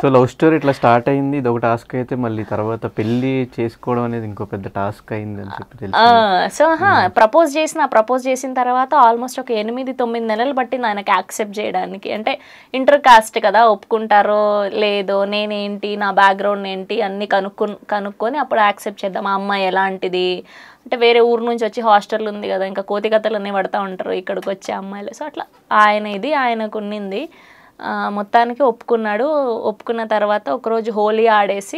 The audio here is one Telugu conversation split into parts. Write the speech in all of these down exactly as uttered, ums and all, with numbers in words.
సో లవ్ స్టోరీ ఇట్లా స్టార్ట్ అయింది, ఇది ఒక టాస్క్ అయితే మళ్ళీ తర్వాత పెళ్లి చేసుకోవడం అనేది ఇంకో పెద్ద టాస్క్ అయింది అని చెప్పి తెలుసు. సో ప్రపోజ్ చేసిన ప్రపోజ్ చేసిన తర్వాత ఆల్మోస్ట్ ఒక ఎనిమిది తొమ్మిది నెలలు పట్టింది ఆయనకి యాక్సెప్ట్ చేయడానికి. అంటే ఇంటర్ కాస్ట్ కదా, ఒప్పుకుంటారో లేదో, నేనేంటి నా బ్యాక్గ్రౌండ్ ఏంటి అన్నీ కనుక్కు కనుక్కొని అప్పుడు యాక్సెప్ట్ చేద్దాం. ఆ అమ్మాయి ఎలాంటిది అంటే వేరే ఊరు నుంచి వచ్చి హాస్టల్ ఉంది కదా, ఇంకా కోతి కథలన్నీ పడతా ఉంటారు ఇక్కడికి వచ్చే అమ్మాయిలు. సో అట్లా ఆయన ఇది ఆయనకు ఉన్నింది. మొత్తానికి ఒప్పుకున్నాడు. ఒప్పుకున్న తర్వాత ఒకరోజు హోలీ ఆడేసి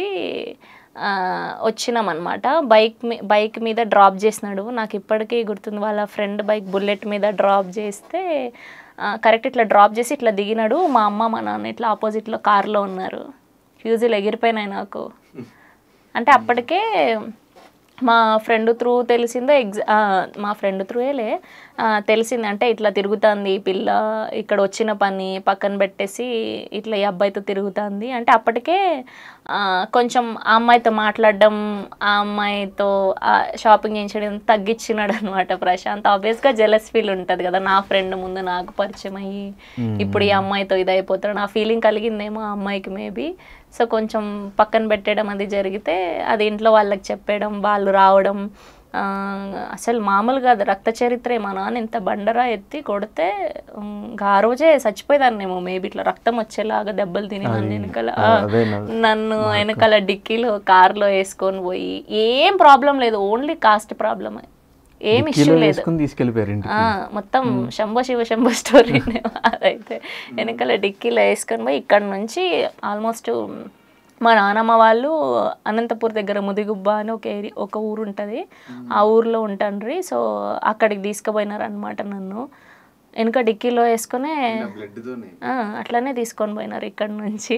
వచ్చినాం అనమాట. బైక్ మీ బైక్ మీద డ్రాప్ చేసినాడు. నాకు ఇప్పటికీ గుర్తుంది, వాళ్ళ ఫ్రెండ్ బైక్ బుల్లెట్ మీద డ్రాప్ చేస్తే కరెక్ట్ ఇట్లా డ్రాప్ చేసి ఇట్లా దిగినాడు. మా అమ్మ మా నాన్న ఇట్లా ఆపోజిట్లో కార్లో ఉన్నారు. ఫ్యూజులు ఎగిరిపోయినాయి నాకు. అంటే అప్పటికే మా ఫ్రెండ్ త్రూ తెలిసిందో ఎగ్జా మా ఫ్రెండ్ త్రూయేలే తెలిసింది. అంటే ఇట్లా తిరుగుతుంది ఈ పిల్ల, ఇక్కడ వచ్చిన పని పక్కన పెట్టేసి ఇట్లా ఈ అబ్బాయితో తిరుగుతుంది అంటే అప్పటికే కొంచెం ఆ అమ్మాయితో మాట్లాడడం, ఆ అమ్మాయితో షాపింగ్ చేయించడం తగ్గించినాడు అనమాట ప్రశాంత్. ఆబ్వియస్గా జెలస్ ఫీల్ ఉంటుంది కదా, నా ఫ్రెండ్ ముందు నాకు పరిచయం అయ్యి ఇప్పుడు ఈ అమ్మాయితో ఇది అయిపోతాడు, నా ఫీలింగ్ కలిగిందేమో ఆ అమ్మాయికి మేబీ. సో కొంచెం పక్కన పెట్టడం అది జరిగితే అది ఇంట్లో వాళ్ళకి చెప్పడం, వాళ్ళు రావడం. అసలు మామూలుగా అది రక్త చరిత్రే. మా నాన్న ఇంత బండరా ఎత్తి కొడితే ఆ రోజే చచ్చిపోయేదాన్నేమో మేబీ, ఇట్లా రక్తం వచ్చేలాగా దెబ్బలు తిని నన్ను వెనకాల నన్ను వెనకాల డిక్కీలో కార్లో వేసుకొని పోయి. ఏం ప్రాబ్లం లేదు, ఓన్లీ కాస్ట్ ప్రాబ్లమ్, ఏం ఇష్యూ లేదు. మొత్తం శంభో శివ శంభో స్టోరీ అదైతే. వెనకాల డిక్కీలో వేసుకొని పోయి ఇక్కడ నుంచి ఆల్మోస్ట్ మా నాన్నమ్మ వాళ్ళు అనంతపూర్ దగ్గర ముదిగుబ్బ అని ఒక ఏరియా ఒక ఊరు ఉంటుంది, ఆ ఊర్లో ఉంటాండ్రి. సో అక్కడికి తీసుకుపోయినారు అనమాట నన్ను. వెనక డిక్కీలో వేసుకొని అట్లనే తీసుకొని పోయినారు ఇక్కడ నుంచి.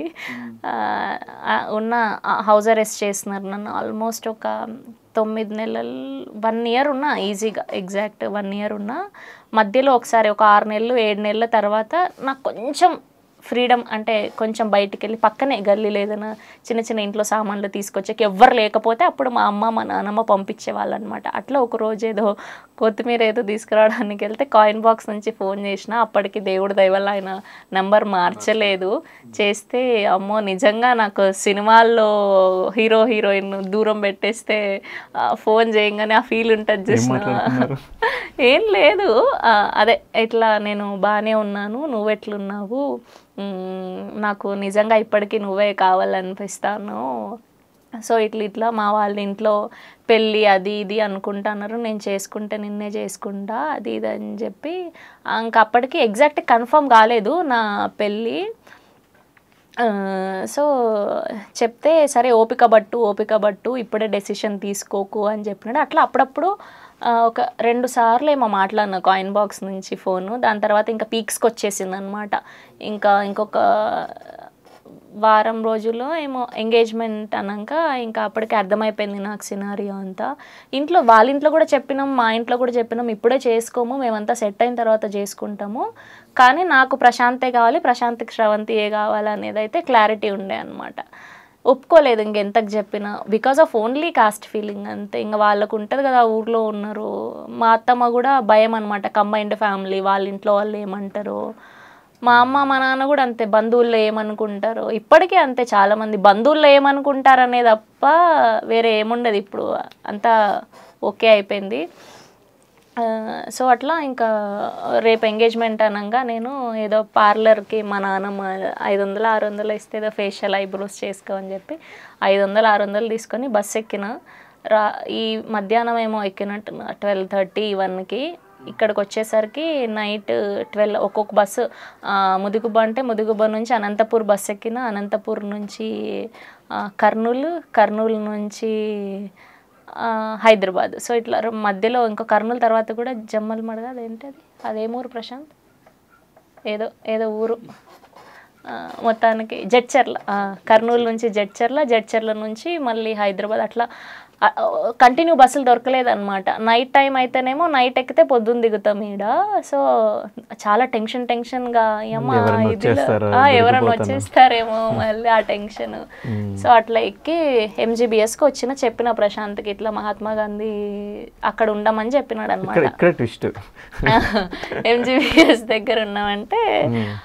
ఉన్న హౌస్ అరెస్ట్ చేస్తున్నారు నన్ను. ఆల్మోస్ట్ ఒక తొమ్మిది నెలలు వన్ ఇయర్ ఉన్నా ఈజీగా, ఎగ్జాక్ట్ వన్ ఇయర్ ఉన్నా. మధ్యలో ఒకసారి ఒక ఆరు నెలలు ఏడు నెలల తర్వాత నాకు కొంచెం ఫ్రీడమ్, అంటే కొంచెం బయటికి వెళ్ళి పక్కనే గల్లీలో ఏదైనా చిన్న చిన్న ఇంట్లో సామాన్లు తీసుకొచ్చాక ఎవ్వరు లేకపోతే అప్పుడు మా అమ్మ మా నాన్నమ్మ పంపించేవాళ్ళు అనమాట. అట్లా ఒక రోజు ఏదో కొత్తిమీర ఏదో తీసుకురావడానికి వెళ్తే కాయిన్ బాక్స్ నుంచి ఫోన్ చేసిన. అప్పటికి దేవుడి దయ వల్ల ఆయన నెంబర్ మార్చలేదు. చేస్తే అమ్మో నిజంగా నాకు సినిమాల్లో హీరో హీరోయిన్ దూరం పెట్టేస్తే ఫోన్ చేయగానే ఆ ఫీల్ ఉంటుంది చూసిన. ఏం లేదు, అదే ఇట్లా నేను బాగానే ఉన్నాను, నువ్వెట్లున్నావు, నాకు నిజంగా ఇప్పటికీ నువ్వే కావాలనిపిస్తాను. సో ఇట్లా ఇట్లా మా వాళ్ళ ఇంట్లో పెళ్ళి అది ఇది అనుకుంటున్నారు, నేను చేసుకుంటే నిన్నే చేసుకుంటా అది ఇది అని చెప్పి. ఇంకా అప్పటికి ఎగ్జాక్ట్ కన్ఫర్మ్ కాలేదు నా పెళ్ళి. సో చెప్తే సరే ఓపిక పట్టు ఓపిక పట్టు ఇప్పుడే డెసిషన్ తీసుకోకు అని చెప్పినాడు. అట్లా అప్పుడప్పుడు ఒక రెండు సార్లు ఏమో మాట్లాడినా కాయిన్ బాక్స్ నుంచి ఫోను. దాని తర్వాత ఇంకా పీక్స్కి వచ్చేసింది అనమాట. ఇంకా ఇంకొక వారం రోజుల్లో ఏమో ఎంగేజ్మెంట్ అన్నాక ఇంకా అప్పటికి అర్థమైపోయింది నాకు సినారియో అంతా. ఇంట్లో వాళ్ళ ఇంట్లో కూడా చెప్పినాం, మా ఇంట్లో కూడా చెప్పినాం, ఇప్పుడే చేసుకోము, మేమంతా సెట్ అయిన తర్వాత చేసుకుంటాము, కానీ నాకు ప్రశాంతే కావాలి, ప్రశాంత్కి శ్రవంతియే కావాలి అనేది అయితే క్లారిటీ ఉండే అనమాట. ఒప్పుకోలేదు ఇంకెంతకు చెప్పినా, because of only caste feeling అంతే. ఇంకా వాళ్ళకు ఉంటుంది కదా, ఊర్లో ఉన్నారు. మా అత్తమ్మ కూడా భయం అనమాట, కంబైన్డ్ ఫ్యామిలీ, వాళ్ళ ఇంట్లో వాళ్ళు ఏమంటారు. మా అమ్మ మా నాన్న కూడా అంతే, బంధువుల్లో ఏమనుకుంటారు. ఇప్పటికీ అంతే, చాలామంది బంధువుల్లో ఏమనుకుంటారు అనే తప్ప వేరే ఏముండదు. ఇప్పుడు అంతా ఓకే అయిపోయింది. సో అట్లా ఇంకా రేపు ఎంగేజ్మెంట్ అనగా నేను ఏదో పార్లర్కి మా నాన్నమ్మ ఐదు వందలు ఆరు వందలు ఇస్తే ఏదో ఫేషియల్ ఐబ్రోస్ చేసుకోమని చెప్పి ఐదు వందలు ఆరు వందలు తీసుకొని బస్సు ఎక్కిన. రా ఈ మధ్యాహ్నం ఏమో ఎక్కినట్టు ట్వెల్వ్ థర్టీ వన్కి. ఇక్కడికి వచ్చేసరికి నైట్ ట్వెల్వ్. ఒక్కొక్క బస్సు ముదిగుబ్బ అంటే ముదిగుబ్బ నుంచి అనంతపూర్ బస్సు ఎక్కిన, అనంతపూర్ నుంచి కర్నూలు, కర్నూలు నుంచి హైదరాబాద్. సో ఇట్లా మధ్యలో ఇంకో కర్నూలు తర్వాత కూడా జమ్మల్ మడగ, అదేంటది అదేమూరు ప్రశాంత్, ఏదో ఏదో ఊరు మొత్తానికి జడ్చర్ల, కర్నూలు నుంచి జడ్చర్ల, జడ్చర్ల నుంచి మళ్ళీ హైదరాబాద్. అట్లా కంటిన్యూ బస్సులు దొరకలేదు అనమాట. నైట్ టైం అయితేనేమో నైట్ ఎక్కితే పొద్దున్న దిగుతాం ఈడ. సో చాలా టెన్షన్ టెన్షన్గా అమ్మ ఇదిలో ఎవరైనా వచ్చేస్తారేమో మళ్ళీ ఆ టెన్షన్. సో అట్లా ఎక్కి ఎంజీబీఎస్కి వచ్చిన, చెప్పిన ప్రశాంత్కి ఇట్లా మహాత్మా గాంధీ అక్కడ ఉండమని చెప్పినాడు అనమాట. ఎంజీబీఎస్ దగ్గర ఉన్నామంటే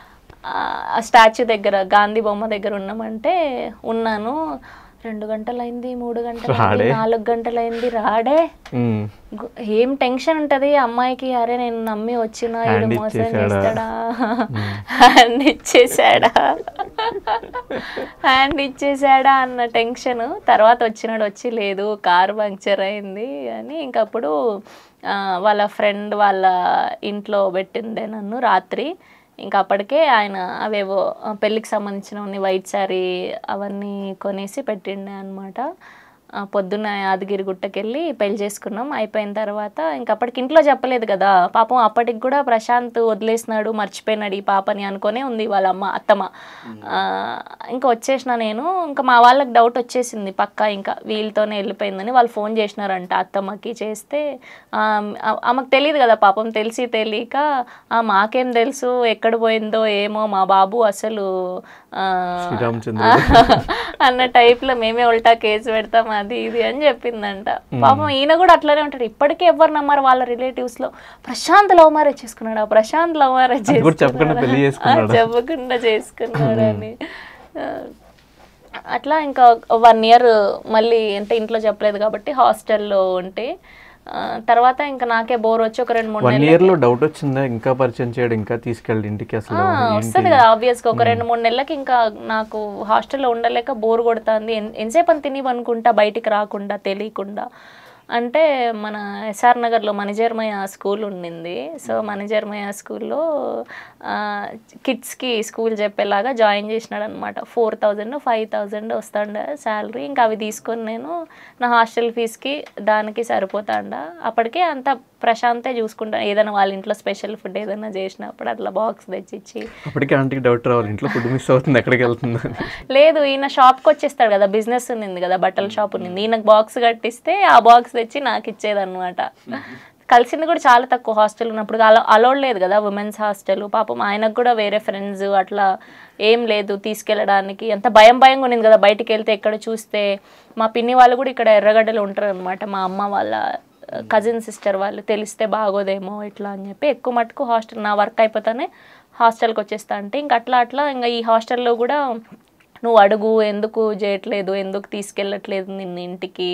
ఆ స్టాచ్యూ దగ్గర గాంధీ బొమ్మ దగ్గర ఉన్నామంటే ఉన్నాను. రెండు గంటలైంది, మూడు గంటలైంది, నాలుగు గంటలైంది, రాడే. ఏం టెన్షన్ ఉంటుంది అమ్మాయికి, అరే నేను నమ్మి వచ్చిన ఈడు మోసం చేస్తాడా, హ్యాండ్ ఇచ్చేసాడా హ్యాండ్ ఇచ్చేసాడా అన్న టెన్షన్. తర్వాత వచ్చినాడు, వచ్చి లేదు కారు పంక్చర్ అయింది అని. ఇంకప్పుడు వాళ్ళ ఫ్రెండ్ వాళ్ళ ఇంట్లో పెట్టిండే నన్ను రాత్రి. ఇంకా అప్పటికే ఆయన అవేవో పెళ్ళికి సంబంధించినవన్నీ వైట్ శారీ అవన్నీ కొనేసి పెట్టిండే అనమాట. పొద్దున్న యాదగిరి గుట్టకెళ్ళి పెళ్లి చేసుకున్నాం. అయిపోయిన తర్వాత ఇంకా అప్పటికి ఇంట్లో చెప్పలేదు కదా పాపం. అప్పటికి కూడా ప్రశాంత్ వదిలేసినాడు, మర్చిపోయినాడు ఈ పాపని అనుకునే ఉంది వాళ్ళ అమ్మ అత్తమ్మ. ఇంకా వచ్చేసిన నేను. ఇంకా మా వాళ్ళకి డౌట్ వచ్చేసింది పక్కా, ఇంకా వీళ్ళతోనే వెళ్ళిపోయిందని. వాళ్ళు ఫోన్ చేసినారంట అత్తమ్మకి. చేస్తే ఆమెకు తెలియదు కదా పాపం, తెలిసి తెలియక మాకేం తెలుసు ఎక్కడ పోయిందో ఏమో మా బాబు అసలు అన్న టైప్లో మేమే ఉల్టా కేసు పెడతాం అది ఇది అని చెప్పిందంట. పాపం ఈయన కూడా అట్లనే ఉంటాడు. ఇప్పటికీ ఎవరు నమ్మారు వాళ్ళ రిలేటివ్స్ లో. ప్రశాంత్ లవ్ మ్యారేజ్ చేసుకున్నాడు, ప్రశాంత్ లవ్ మ్యారేజ్ చెప్పకుండా చేసుకున్నాడు అని. అట్లా ఇంకా వన్ ఇయర్ మళ్ళీ అంటే ఇంట్లో చెప్పలేదు కాబట్టి హాస్టల్లో ఉంటే తర్వాత ఇంకా నాకే బోర్ వచ్చి ఒక రెండు మూడు నెలలు డౌట్ వచ్చిందా ఇంకా పరిచయం చేయడం, ఇంకా తీసుకెళ్ళి ఇంటికి అసలు వస్తుంది కదా ఆబ్వియస్గా. ఒక రెండు మూడు నెలలకి ఇంకా నాకు హాస్టల్లో ఉండలేక బోర్ కొడుతుంది. ఎంతసేపు అని తిని అనుకుంటా బయటికి రాకుండా తెలియకుండా. అంటే మన ఎస్ఆర్ నగర్లో మణిజర్మయ్య స్కూల్ ఉండింది. సో మణిజర్మయ్య స్కూల్లో కిడ్స్కి స్కూల్ చెప్పేలాగా జాయిన్ చేసినాడు అనమాట. ఫోర్ థౌజండ్ ఫైవ్ థౌజండ్ వస్తాండ శాలరీ. ఇంకా అవి తీసుకొని నేను నా హాస్టల్ ఫీజుకి దానికి సరిపోతాండ. అప్పటికే అంత ప్రశాంతే చూసుకుంటాను. ఏదైనా వాళ్ళ ఇంట్లో స్పెషల్ ఫుడ్ ఏదైనా చేసినప్పుడు అట్లా బాక్స్ తెచ్చిచ్చి. అప్పటికే ఆంటీకి డౌట్ రావాలి ఇంట్లో ఫుడ్ మిస్ అవుతుంది ఎక్కడికి వెళ్తుంది. లేదు ఈయన షాప్కి వచ్చేస్తాడు కదా, బిజినెస్ ఉన్నింది కదా, బట్టల షాప్ ఉన్నింది. ఈయనకు బాక్స్ కట్టిస్తే ఆ బాక్స్ తెచ్చి నాకు ఇచ్చేదన్నమాట. కలిసింది కూడా చాలా తక్కువ హాస్టల్ ఉన్నప్పుడు. అలో అలౌడ్ లేదు కదా ఉమెన్స్ హాస్టల్. పాపం ఆయనకు కూడా వేరే ఫ్రెండ్స్ అట్లా ఏం లేదు తీసుకెళ్ళడానికి. అంత భయం భయంగా ఉన్నింది కదా బయటికి వెళ్తే ఎక్కడ చూస్తే. మా పిన్ని వాళ్ళు కూడా ఇక్కడ ఎర్రగడ్డలు ఉంటారు అనమాట, మా అమ్మ వాళ్ళ కజిన్ సిస్టర్ వాళ్ళు. తెలిస్తే బాగోదేమో ఇట్లా అని చెప్పి ఎక్కువ మటుకు హాస్టల్ నా వర్క్ అయిపోతానే హాస్టల్కి వచ్చేస్తా. అంటే ఇంక అట్లా అట్లా ఇంకా ఈ హాస్టల్లో కూడా నువ్వు అడుగు ఎందుకు చేయట్లేదు, ఎందుకు తీసుకెళ్ళట్లేదు నిన్ను ఇంటికి,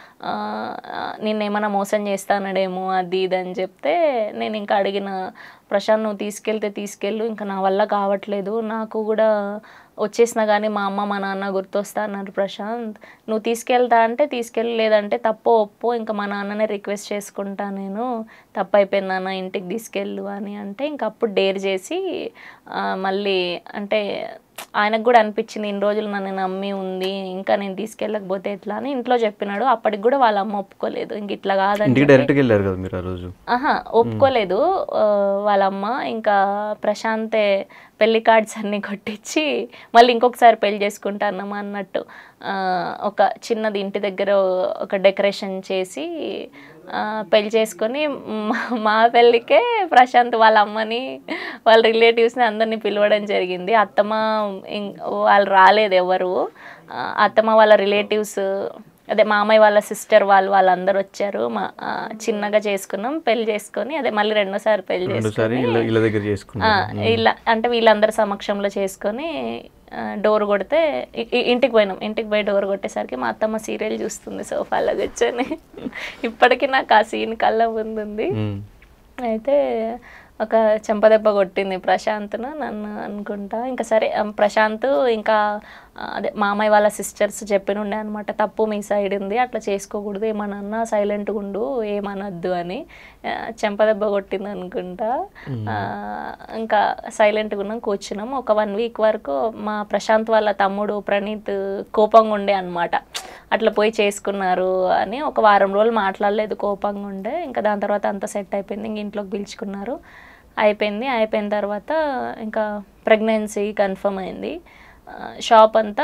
నిన్నేమైనా మోసం చేస్తానడేమో అది ఇది అని చెప్తే నేను ఇంకా అడిగిన, ప్రశాంత్ నువ్వు తీసుకెళ్తే తీసుకెళ్ళు, ఇంకా నా వల్ల కావట్లేదు, నాకు కూడా వచ్చేసినా కానీ మా అమ్మ మా నాన్న గుర్తొస్తా అన్నారు ప్రశాంత్. నువ్వు తీసుకెళ్తా అంటే తీసుకెళ్ళి, లేదంటే తప్పో ఒప్పో ఇంకా మా నాన్ననే రిక్వెస్ట్ చేసుకుంటా నేను, తప్పు అయిపోయింది నాన్న ఇంటికి తీసుకెళ్ళు అని అంటే ఇంక అప్పుడు డేర్ చేసి మళ్ళీ అంటే ఆయనకు కూడా అనిపించింది ఇన్ని రోజులు నన్ను నమ్మి ఉంది ఇంకా నేను తీసుకెళ్ళకపోతే ఎట్లా అని ఇంట్లో చెప్పినాడు. అప్పటికి కూడా వాళ్ళ అమ్మ ఒప్పుకోలేదు. ఇంక ఇట్లా కాదని ఆహా ఒప్పుకోలేదు వాళ్ళ అమ్మ. ఇంకా ప్రశాంతే పెళ్లి కార్డ్స్ అన్నీ కొట్టించి మళ్ళీ ఇంకొకసారి పెళ్లి చేసుకుంటానమ్మా అన్నట్టు ఒక చిన్నది ఇంటి దగ్గర ఒక డెకరేషన్ చేసి పెళ్లి చేసుకొని మా పెళ్ళికే ప్రశాంత్ వాళ్ళ అమ్మని వాళ్ళ రిలేటివ్స్ని అందరినీ పిలవడం జరిగింది. అత్తమ్మ వాళ్ళు రాలేదు ఎవరు. అత్తమ్మ వాళ్ళ రిలేటివ్స్ అదే మామయ్య వాళ్ళ సిస్టర్ వాళ్ళు వాళ్ళందరూ వచ్చారు. మా చిన్నగా చేసుకున్నాం పెళ్లి చేసుకొని, అదే మళ్ళీ రెండోసారి పెళ్లి చేసుకొని ఇలా అంటే వీళ్ళందరి సమక్షంలో చేసుకొని డోర్ కొడితే ఇంటికి పోయినాం. ఇంటికి పోయి డోర్ కొట్టేసరికి మా అత్తమ్మ సీరియల్ చూస్తుంది సోఫాలో కూర్చొని. ఇప్పటికీ నాకు ఆ సీన్ కళ్ళ ముందుంది. అయితే ఒక చెంపదెబ్బ కొట్టింది ప్రశాంత్ను నన్ను అనుకుంటా. ఇంకా సరే ప్రశాంత్ ఇంకా అదే మామయ్య వాళ్ళ సిస్టర్స్ చెప్పినుండే అనమాట, తప్పు మీ సైడ్ ఉంది, అట్లా చేసుకోకూడదు, ఏమన్నా సైలెంట్గా ఉండు ఏమనొద్దు అని. చెంపదెబ్బ కొట్టింది అనుకుంటా. ఇంకా సైలెంట్గా ఉన్నాం కూర్చున్నాం. ఒక వన్ వీక్ వరకు మా ప్రశాంత్ వాళ్ళ తమ్ముడు ప్రణీత్ కోపంగా ఉండే అనమాట, అట్లా పోయి చేసుకున్నారు అని. ఒక వారం రోజులు మాట్లాడలేదు, కోపంగా ఉండే. ఇంకా దాని తర్వాత అంతా సెట్ అయిపోయింది. ఇంక ఇంట్లోకి పిలుచుకున్నారు, అయిపోయింది. అయిపోయిన తర్వాత ఇంకా ప్రెగ్నెన్సీ కన్ఫర్మ్ అయింది. షాప్ అంతా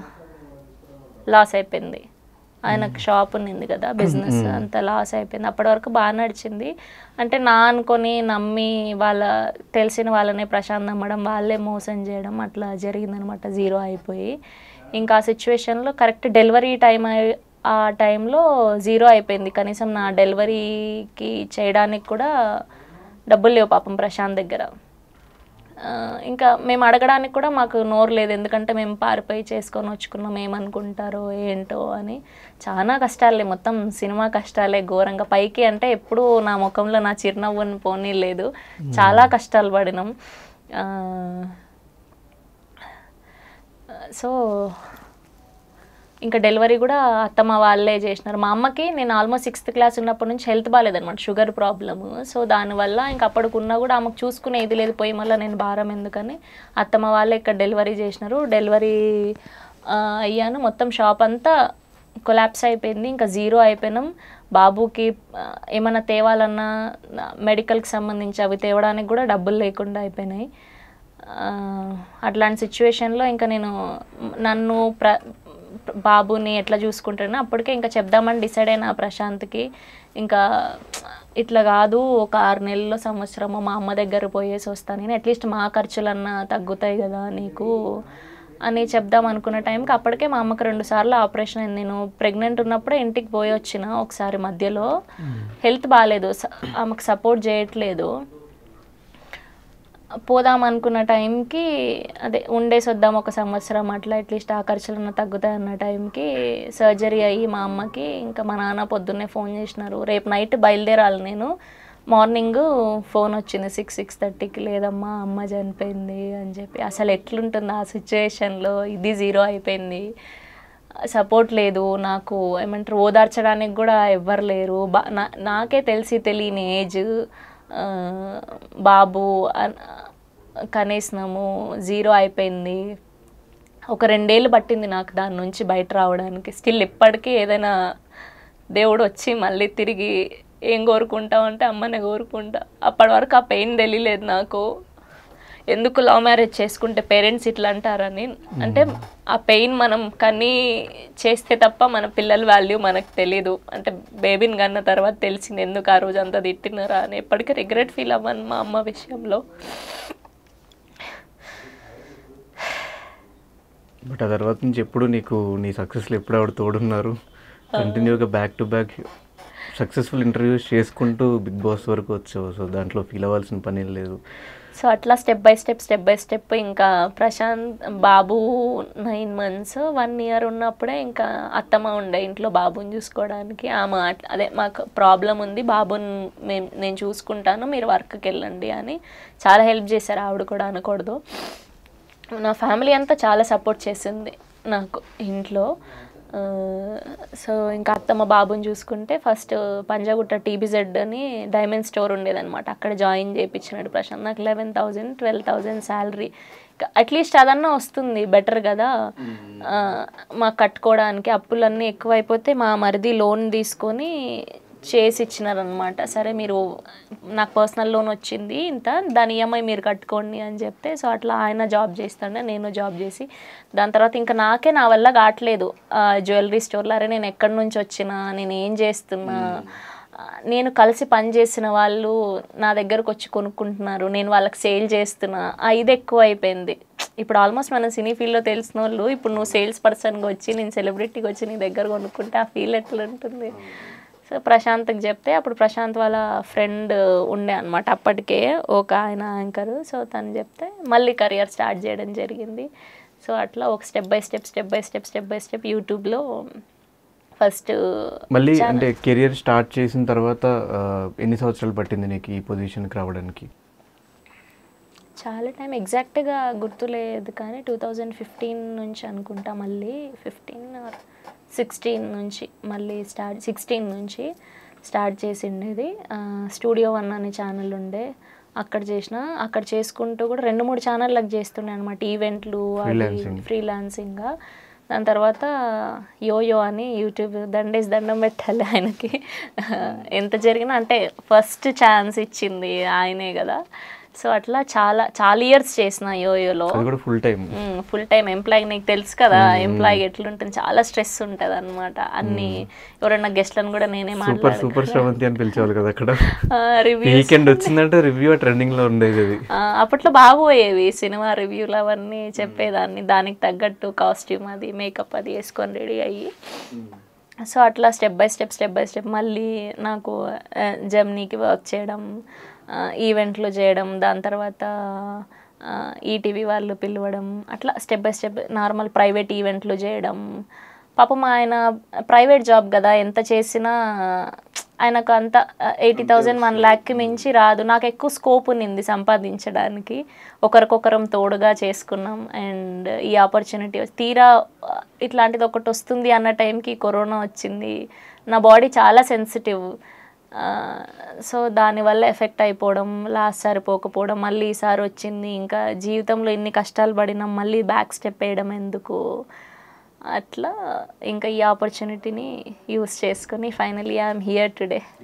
లాస్ అయిపోయింది. ఆయనకు షాప్ ఉన్నింది కదా, బిజినెస్ అంతా లాస్ అయిపోయింది. అప్పటి వరకు బాగా నడిచింది. అంటే నా అనుకొని నమ్మి వాళ్ళ తెలిసిన వాళ్ళనే ప్రశాంత్ నమ్మడం, వాళ్ళే మోసం చేయడం అట్లా జరిగిందనమాట, జీరో అయిపోయి. ఇంకా ఆ సిచ్యువేషన్లో కరెక్ట్ డెలివరీ టైం ఆ టైంలో జీరో అయిపోయింది. కనీసం నా డెలివరీకి చేయడానికి కూడా డబ్బులు లేవు పాపం ప్రశాంత్ దగ్గర. ఇంకా మేము అడగడానికి కూడా మాకు నోరు లేదు, ఎందుకంటే మేము పారిపోయి చేసుకొని వచ్చుకున్నాం, ఏమనుకుంటారో ఏంటో అని. చాలా కష్టాలే, మొత్తం సినిమా కష్టాలే ఘోరంగా. పైకి అంటే ఎప్పుడూ నా ముఖంలో నా చిరునవ్వుని పోనీ లేదు, చాలా కష్టాలు పడినాం. సో ఇంకా డెలివరీ కూడా అత్తమ్మ వాళ్ళే చేసినారు. మా అమ్మకి నేను ఆల్మోస్ట్ సిక్స్త్ క్లాస్ ఉన్నప్పటి నుంచి హెల్త్ బాగాలేదనమాట, షుగర్ ప్రాబ్లము. సో దానివల్ల ఇంకా అప్పటికున్నా కూడా ఆమెకు చూసుకునే ఇది లేదు, పోయి మళ్ళీ నేను భారం ఎందుకని అత్తమ్మ వాళ్ళే ఇక్కడ డెలివరీ చేసినారు. డెలివరీ అయ్యాను, మొత్తం షాప్ అంతా కొలాప్స్ అయిపోయింది, ఇంకా జీరో అయిపోయినాం. బాబుకి ఏమైనా తేవాలన్నా మెడికల్కి సంబంధించి అవి తేవడానికి కూడా డబ్బులు లేకుండా అయిపోయినాయి. అట్లాంటి సిచ్యువేషన్లో ఇంకా నేను నన్ను ప్ర బాబుని ఎట్లా చూసుకుంటానో అప్పటికే ఇంకా చెప్దామని డిసైడ్ అయినా ప్రశాంత్కి. ఇంకా ఇట్లా కాదు, ఒక ఆరు నెలల్లో సంవత్సరము మా అమ్మ దగ్గర పోయేసి వస్తాను నేను, అట్లీస్ట్ మా ఖర్చులన్నా తగ్గుతాయి కదా నీకు అని చెప్దాం అనుకున్న టైంకి అప్పటికే మా అమ్మకి రెండు సార్లు ఆపరేషన్ అయింది. నేను ప్రెగ్నెంట్ ఉన్నప్పుడే ఇంటికి పోయి వచ్చిన ఒకసారి మధ్యలో, హెల్త్ బాగాలేదు, ఆమెకు సపోర్ట్ చేయట్లేదు. పోదాం అనుకున్న టైంకి అదే ఉండేసి వద్దాం ఒక సంవత్సరం అట్లా, అట్లీస్ట్ ఆ ఖర్చులన్నా తగ్గుతాయి అన్న టైంకి సర్జరీ అయ్యి మా అమ్మకి. ఇంకా మా నాన్న పొద్దున్నే ఫోన్ చేసినారు, రేపు నైట్ బయలుదేరాలి నేను. మార్నింగ్ ఫోన్ వచ్చింది సిక్స్ సిక్స్ థర్టీకి, లేదమ్మా అమ్మ చనిపోయింది అని చెప్పి. అసలు ఎట్లుంటుంది ఆ సిచ్యువేషన్లో, ఇది జీరో అయిపోయింది, సపోర్ట్ లేదు నాకు, ఏమంటారు ఓదార్చడానికి కూడా ఎవ్వరు లేరు. బా నా నాకే తెలిసి తెలియని ఏజ్, బాబు కనేసినాము, జీరో అయిపోయింది. ఒక రెండేళ్ళు పట్టింది నాకు దాని నుంచి బయట రావడానికి. స్టిల్ ఇప్పటికీ ఏదైనా దేవుడు వచ్చి మళ్ళీ తిరిగి ఏం కోరుకుంటావు అంటే అమ్మనే కోరుకుంటా. అప్పటి వరకు ఆ పెయిన్ తెలియలేదు నాకు, ఎందుకు లవ్ మ్యారేజ్ చేసుకుంటే పేరెంట్స్ ఇట్లా అంటారని. అంటే ఆ పెయిన్ మనం కనీ చేస్తే తప్ప మన పిల్లల వాల్యూ మనకు తెలీదు. అంటే బేబీని కన్న తర్వాత తెలిసింది ఎందుకు ఆ రోజు అంతా తిట్టినారా అని. ఎప్పటికీ రిగ్రెట్ ఫీల్ అవ్వను మా అమ్మ విషయంలో. బట్ ఆ తర్వాత నుంచి ఎప్పుడు నీకు నీ సక్సెస్లో ఎప్పుడు ఆవిడ తోడున్నారు, continue back to back successful interviews చేసుకుంటూ బిగ్ బాస్ వరకు వచ్చావు. సో దాంట్లో ఫీల్ అవ్వాల్సిన పని లేదు. సో అట్లా step by step step by step ఇంకా ప్రశాంత్ బాబు నైన్ మంత్స్ వన్ ఇయర్ ఉన్నప్పుడే ఇంకా అత్తమ్మ ఉండే ఇంట్లో బాబుని చూసుకోవడానికి. ఆమె అదే మాకు ప్రాబ్లం ఉంది, బాబుని మేము నేను చూసుకుంటాను, మీరు వర్క్కి వెళ్ళండి అని చాలా హెల్ప్ చేశారు. ఆవిడ కూడా అనకూడదు, నా ఫ్యామిలీ అంతా చాలా సపోర్ట్ చేసింది నాకు ఇంట్లో. సో ఇంకా అత్తమ్మ బాబుని చూసుకుంటే ఫస్ట్ పంజాగుట్ట టీబీజెడ్ అని డైమండ్ స్టోర్ ఉండేదన్నమాట, అక్కడ జాయిన్ చేయించినాడు ప్రశాంత్. నాకు eleven thousand twelve thousand salary, at least అదన్నా వస్తుంది బెటర్ కదా మాకు కట్టుకోవడానికి. అప్పులన్నీ ఎక్కువైపోతే మా మరిది లోన్ తీసుకొని చేసి ఇచ్చినారనమాట. సరే మీరు నాకు పర్సనల్ లోన్ వచ్చింది ఇంత, దాని ఈఎంఐ మీరు కట్టుకోండి అని చెప్తే, సో అట్లా ఆయన జాబ్ చేస్తాడే, నేను జాబ్ చేసి దాని తర్వాత ఇంకా నాకే నా వల్ల కావట్లేదు జ్యువెలరీ స్టోర్లో. అరే నేను ఎక్కడి నుంచి వచ్చినా, నేను ఏం చేస్తున్నా, నేను కలిసి పని చేసిన వాళ్ళు నా దగ్గరకు వచ్చి కొనుక్కుంటున్నారు, నేను వాళ్ళకి సేల్ చేస్తున్నా, ఇది ఎక్కువ అయిపోయింది. ఇప్పుడు ఆల్మోస్ట్ మన సినీ ఫీల్డ్లో తెలిసిన వాళ్ళు ఇప్పుడు నువ్వు సేల్స్ పర్సన్గా వచ్చి నేను సెలబ్రిటీకి వచ్చి నీ దగ్గర కొనుక్కుంటే ఆ ఫీల్ ఎట్లా ఉంటుంది. సో ప్రశాంత్కి చెప్తే అప్పుడు ప్రశాంత్ వాళ్ళ ఫ్రెండ్ ఉండే అనమాట అప్పటికే ఒక ఆయన యాంకరు. సో తను చెప్తే మళ్ళీ కెరియర్ స్టార్ట్ చేయడం జరిగింది. సో అట్లా ఒక step by step step by step step by step యూట్యూబ్లో ఫస్ట్ మళ్ళీ అంటే కెరియర్ స్టార్ట్ చేసిన తర్వాత ఎన్ని సంవత్సరాలు పట్టింది నీకు ఈ పొజిషన్కి రావడానికి? చాలా టైం ఎగ్జాక్ట్గా గుర్తులేదు కానీ టూ థౌజండ్ ఫిఫ్టీన్ నుంచి అనుకుంటా, మళ్ళీ ఫిఫ్టీన్ ఆర్ సిక్స్టీన్ నుంచి మళ్ళీ స్టార్ట్ సిక్స్టీన్ నుంచి స్టార్ట్ చేసిండేది. స్టూడియో వన్ అనే ఛానల్ ఉండే, అక్కడ చేసిన, అక్కడ చేసుకుంటూ కూడా రెండు మూడు ఛానళ్ళకి చేస్తుండే అనమాట ఈవెంట్లు, ఫ్రీలాన్సింగ్గా. దాని తర్వాత యోయో అని యూట్యూబ్, దండేసి దండం పెట్టాలి ఆయనకి, ఎంత జరిగినా అంటే ఫస్ట్ ఛాన్స్ ఇచ్చింది ఆయనే కదా. సో అట్లా చాలా చాలా ఇయర్స్ చేసిన యోయోలో, full time full time employee. నీకు తెలుసు కదా ఎంప్లాయీ ఎట్లుంటుంది, చాలా స్ట్రెస్ ఉంటుంది అనమాట. అన్ని ఎవరైనా గెస్ట్లను కూడా నేనే మాట్లాడాను. సూపర్ శ్రవంతి అని పిలిచేవాళ్ళు కదా అక్కడ. వీకెండ్ వచ్చిందంటే రివ్యూ ట్రెండింగ్ లో ఉండేది. అప్పట్లో బాగా పోయేవి సినిమా రివ్యూలు అవన్నీ చెప్పేదాన్ని, దానికి తగ్గట్టు కాస్ట్యూమ్ అది మేకప్ అది వేసుకొని రెడీ అయ్యి. సో అట్లా step by step step by step మళ్ళీ నాకు జెమినీకి వర్క్ చేయడం, ఈవెంట్లు చేయడం, దాని తర్వాత ఈటీవీ వాళ్ళు పిలవడం, అట్లా step by step normal private ఈవెంట్లు చేయడం. పాపం ఆయన ప్రైవేట్ జాబ్ కదా, ఎంత చేసినా ఆయనకు అంత ఎయిటీ థౌజండ్ వన్ ల్యాక్కి మించి రాదు. నాకు ఎక్కువ స్కోప్ ఉన్నింది సంపాదించడానికి, ఒకరికొకరం తోడుగా చేసుకున్నాం. అండ్ ఈ ఆపర్చునిటీ తీరా ఇట్లాంటిది ఒకటి వస్తుంది అన్న టైంకి కరోనా వచ్చింది. నా బాడీ చాలా సెన్సిటివ్, సో దానివల్ల ఎఫెక్ట్ అయిపోవడం, లాస్ట్ సరిపోకపోవడం, మళ్ళీ ఈసారి వచ్చింది. ఇంకా జీవితంలో ఇన్ని కష్టాలు పడినాం, మళ్ళీ బ్యాక్ స్టెప్ వేయడం ఎందుకు, అట్లా ఇంకా ఈ ఆపర్చునిటీని యూస్ చేసుకొని ఫైనలీ ఐఎమ్ హియర్ టుడే.